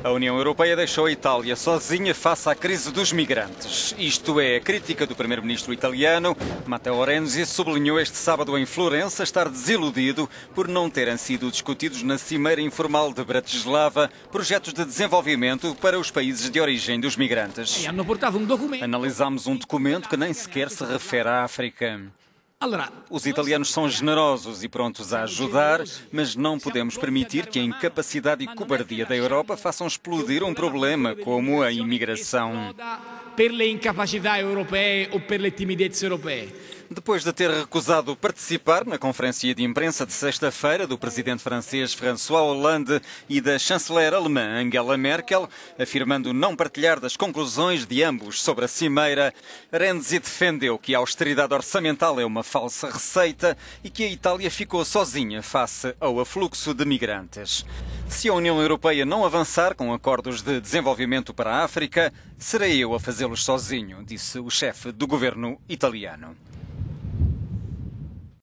A União Europeia deixou a Itália sozinha face à crise dos migrantes. Isto é a crítica do primeiro-ministro italiano. Matteo Renzi sublinhou este sábado em Florença estar desiludido por não terem sido discutidos na Cimeira Informal de Bratislava projetos de desenvolvimento para os países de origem dos migrantes. Analisámos um documento que nem sequer se refere à África. Os italianos são generosos e prontos a ajudar, mas não podemos permitir que a incapacidade e cobardia da Europa façam explodir um problema como a imigração. Depois de ter recusado participar na conferência de imprensa de sexta-feira do presidente francês François Hollande e da chanceler alemã Angela Merkel, afirmando não partilhar das conclusões de ambos sobre a cimeira, Renzi defendeu que a austeridade orçamental é uma falsa receita e que a Itália ficou sozinha face ao afluxo de migrantes. Se a União Europeia não avançar com acordos de desenvolvimento para a África, serei eu a fazê-los sozinho, disse o chefe do governo italiano.